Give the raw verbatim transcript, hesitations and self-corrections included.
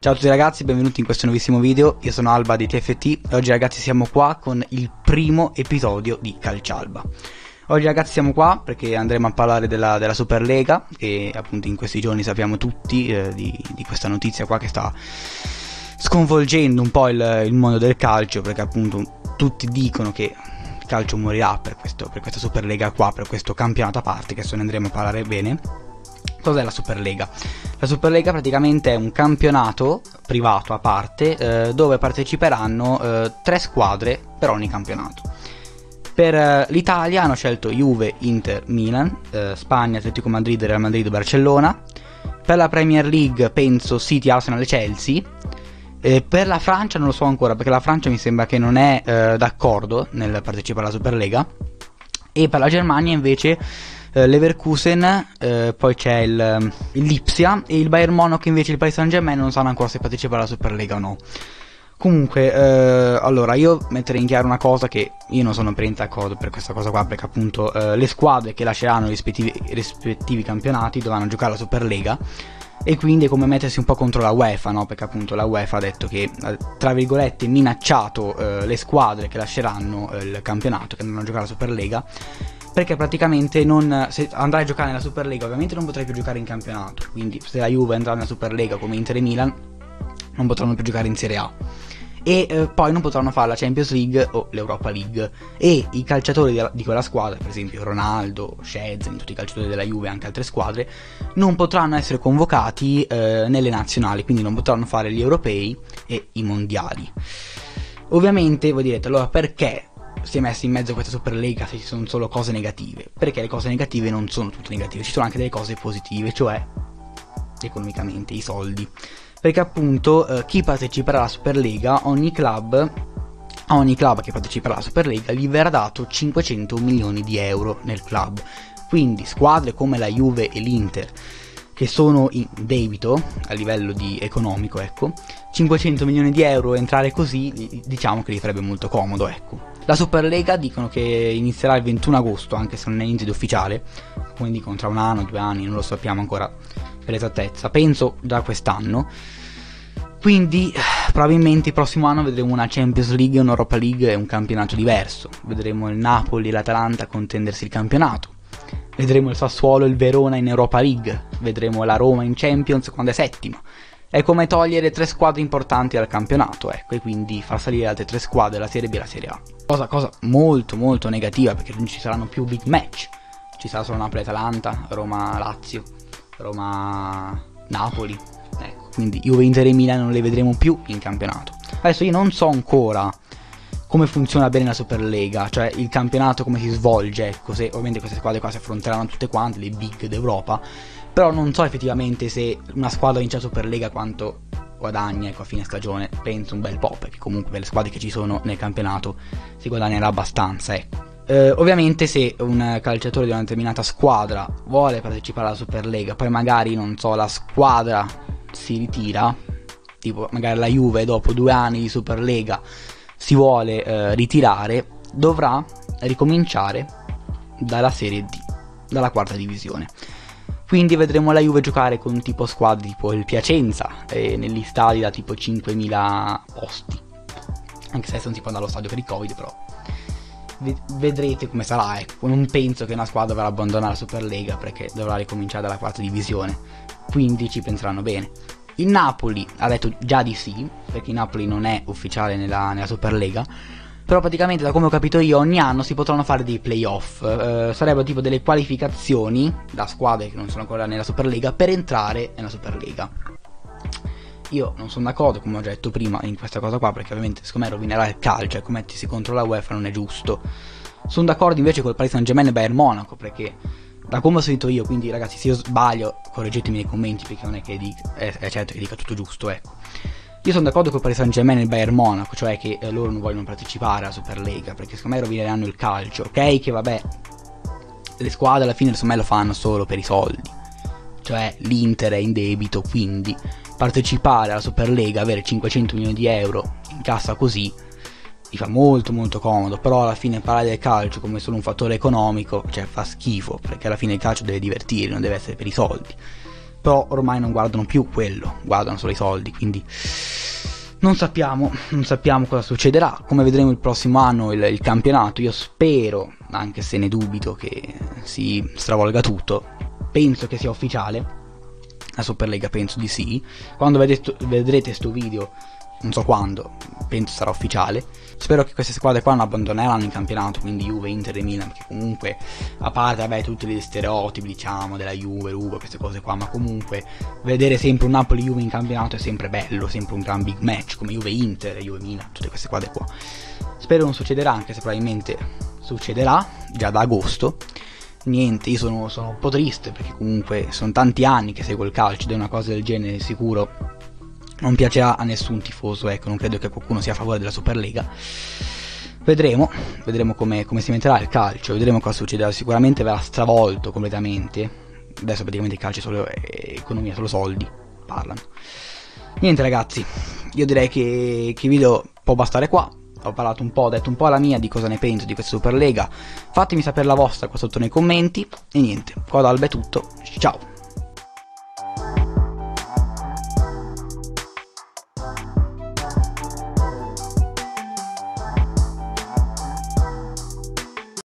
Ciao a tutti ragazzi, benvenuti in questo nuovissimo video. Io sono Alba di T F T e oggi ragazzi siamo qua con il primo episodio di Calcialba. Oggi ragazzi siamo qua perché andremo a parlare della, della Superlega, che appunto in questi giorni sappiamo tutti eh, di, di questa notizia qua che sta sconvolgendo un po' il, il mondo del calcio, perché appunto tutti dicono che il calcio morirà per, questo, per questa Superlega qua, per questo campionato a parte, che adesso ne andremo a parlare bene. Cos'è la Superlega? La Superlega praticamente è un campionato privato a parte eh, dove parteciperanno eh, tre squadre per ogni campionato. Per eh, l'Italia hanno scelto Juve, Inter, Milan, eh, Spagna, Atletico Madrid, Real Madrid, Barcellona. Per la Premier League penso City, Arsenal e Chelsea. Eh, per la Francia non lo so ancora, perché la Francia mi sembra che non è eh, d'accordo nel partecipare alla Superlega. E per la Germania invece Leverkusen, eh, poi c'è il, il Lipsia e il Bayern Monaco, invece il Paris Saint-Germain non sanno ancora se partecipa alla Superlega o no. Comunque, eh, allora io metterei in chiaro una cosa, che io non sono per niente d'accordo per questa cosa qua, perché appunto eh, le squadre che lasceranno i rispettivi, i rispettivi campionati dovranno giocare alla Superlega, e quindi è come mettersi un po' contro la UEFA, no? Perché appunto la UEFA ha detto che, tra virgolette, minacciato eh, le squadre che lasceranno eh, il campionato, che andranno a giocare alla Superlega, perché praticamente non, se andrai a giocare nella Superlega ovviamente non potrai più giocare in campionato, quindi se la Juve andrà nella Superlega come Inter e Milan non potranno più giocare in Serie A, e eh, poi non potranno fare la Champions League o l'Europa League, e i calciatori di, di quella squadra, per esempio Ronaldo, Szczęsny, tutti i calciatori della Juve e anche altre squadre, non potranno essere convocati eh, nelle nazionali, quindi non potranno fare gli europei e i mondiali. Ovviamente voi direte, allora perché si è messa in mezzo questa Superlega se ci sono solo cose negative? Perché le cose negative non sono tutte negative, ci sono anche delle cose positive, cioè economicamente i soldi, perché appunto eh, chi parteciperà alla Superlega, ogni club a ogni club che parteciperà alla Superlega gli verrà dato cinquecento milioni di euro nel club. Quindi squadre come la Juve e l'Inter, che sono in debito a livello di economico, ecco, cinquecento milioni di euro, entrare così diciamo che gli farebbe molto comodo, ecco. La Superlega dicono che inizierà il ventuno agosto, anche se non è niente di ufficiale, come dicono tra un anno, due anni, non lo sappiamo ancora per esattezza, penso già quest'anno. Quindi probabilmente il prossimo anno vedremo una Champions League, un'Europa League e un campionato diverso. Vedremo il Napoli e l'Atalanta contendersi il campionato, vedremo il Sassuolo e il Verona in Europa League, vedremo la Roma in Champions quando è settima. È come togliere tre squadre importanti dal campionato, ecco, e quindi far salire le altre tre squadre, la Serie B e la Serie A. Cosa, cosa molto molto negativa, perché non ci saranno più big match, ci sarà solo Napoli-Atalanta, Roma-Lazio, Roma-Napoli, ecco, quindi Juve, Inter e Milan non le vedremo più in campionato. Adesso io non so ancora come funziona bene la Superlega, cioè il campionato come si svolge, ecco, se ovviamente queste squadre qua si affronteranno tutte quante, le big d'Europa, però non so effettivamente se una squadra vince la Superlega quanto guadagna, ecco, a fine stagione. Penso un bel po', perché comunque per le squadre che ci sono nel campionato si guadagnerà abbastanza, ecco. Eh, ovviamente se un calciatore di una determinata squadra vuole partecipare alla Superlega, poi magari, non so, la squadra si ritira, tipo magari la Juve dopo due anni di Superlega si vuole eh, ritirare, dovrà ricominciare dalla Serie D, dalla quarta divisione. Quindi vedremo la Juve giocare con tipo squadre tipo il Piacenza, eh, negli stadi da tipo cinquemila posti, anche se adesso non si può andare allo stadio per il Covid, però vedrete come sarà, ecco. Non penso che una squadra dovrà abbandonare la Superlega, perché dovrà ricominciare dalla quarta divisione, quindi ci penseranno bene. Il Napoli ha detto già di sì, perché il Napoli non è ufficiale nella, nella Superlega, però praticamente, da come ho capito io, ogni anno si potranno fare dei playoff, eh, sarebbero tipo delle qualificazioni da squadre che non sono ancora nella Superlega per entrare nella Superlega. Io non sono d'accordo, come ho già detto prima, in questa cosa qua, perché ovviamente secondo me rovinerà il calcio, e come mettersi contro la UEFA non è giusto. Sono d'accordo invece col Paris Saint-Germain e Bayern Monaco, perché da come ho sentito io, quindi ragazzi, se io sbaglio correggetemi nei commenti, perché non è che dica, è, è certo che dica tutto giusto, ecco. Io sono d'accordo col Paris Saint-Germain e il Bayern Monaco, cioè che eh, loro non vogliono partecipare alla Superlega, perché secondo me rovineranno il calcio. Ok, che vabbè, le squadre alla fine secondo me lo fanno solo per i soldi, cioè l'Inter è in debito, quindi partecipare alla Superlega, avere cinquecento milioni di euro in cassa così mi fa molto molto comodo. Però alla fine parlare del calcio come solo un fattore economico, cioè fa schifo, perché alla fine il calcio deve divertire, non deve essere per i soldi. però ormai non guardano più quello, guardano solo i soldi, quindi non sappiamo, non sappiamo cosa succederà. Come vedremo il prossimo anno il, il campionato, io spero, anche se ne dubito, che si stravolga tutto. Penso che sia ufficiale la Superlega, penso di sì. Quando vedete, vedrete sto video, non so quando, penso sarà ufficiale. Spero che queste squadre qua non abbandoneranno il campionato, quindi Juve, Inter e Milan, perché comunque, a parte vabbè tutti gli stereotipi diciamo della Juve, Juve, queste cose qua, ma comunque vedere sempre un Napoli-Juve in campionato è sempre bello, sempre un gran big match, come Juve-Inter, Juve-Milan, tutte queste squadre qua. Spero non succederà, anche se probabilmente succederà già da agosto. Niente, io sono, sono un po' triste, perché comunque sono tanti anni che seguo il calcio ed è una cosa del genere sicuro non piacerà a nessun tifoso, ecco, non credo che qualcuno sia a favore della Superlega. Vedremo, vedremo come, come si metterà il calcio, vedremo cosa succederà, sicuramente verrà stravolto completamente. Adesso praticamente il calcio è solo è economia, solo soldi, parlano. Niente ragazzi, io direi che, che il video può bastare qua. Ho parlato un po', ho detto un po' la mia di cosa ne penso di questa Superlega. Fatemi sapere la vostra qua sotto nei commenti. E niente, qua da Alba è tutto, ciao!